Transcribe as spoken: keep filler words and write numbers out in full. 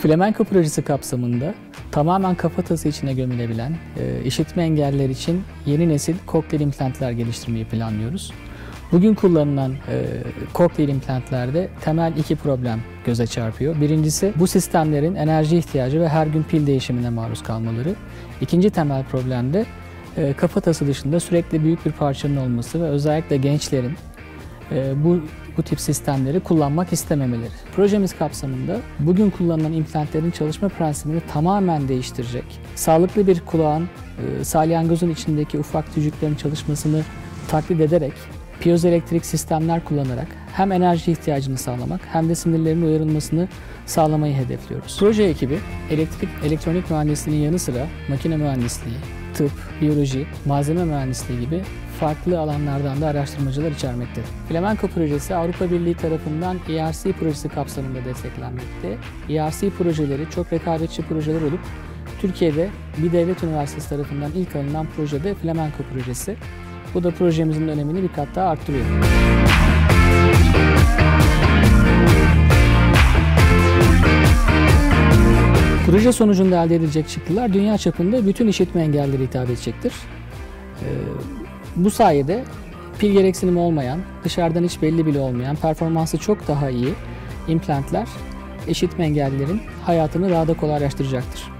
Flamenco projesi kapsamında tamamen kafatası içine gömülebilen e, işitme engelliler için yeni nesil cochlear implantlar geliştirmeyi planlıyoruz. Bugün kullanılan e, cochlear implantlerde temel iki problem göze çarpıyor. Birincisi, bu sistemlerin enerji ihtiyacı ve her gün pil değişimine maruz kalmaları. İkinci temel problem de e, kafatası dışında sürekli büyük bir parçanın olması ve özellikle gençlerin e, bu bu tip sistemleri kullanmak istememeleri. Projemiz kapsamında bugün kullanılan implantlerin çalışma prensibini tamamen değiştirecek, sağlıklı bir kulağın e, salyangozun içindeki ufak tücüklerin çalışmasını taklit ederek piyozoelektrik sistemler kullanarak hem enerji ihtiyacını sağlamak hem de sinirlerin uyarılmasını sağlamayı hedefliyoruz. Proje ekibi elektrik, elektronik mühendisliğinin yanı sıra makine mühendisliği, tıp, biyoloji, malzeme mühendisliği gibi farklı alanlardan da araştırmacılar içermektedir. Flamenco projesi Avrupa Birliği tarafından E R C projesi kapsamında desteklenmekte. E R C projeleri çok rekabetçi projeler olup Türkiye'de bir devlet üniversitesi tarafından ilk alınan projede Flamenco projesi. Bu da projemizin önemini bir kat daha arttırıyor. Proje sonucunda elde edilecek çıktılar dünya çapında bütün işitme engellilere hitap edecektir. Ee, bu sayede pil gereksinimi olmayan, dışarıdan hiç belli bile olmayan, performansı çok daha iyi implantlar işitme engellilerin hayatını daha da kolaylaştıracaktır.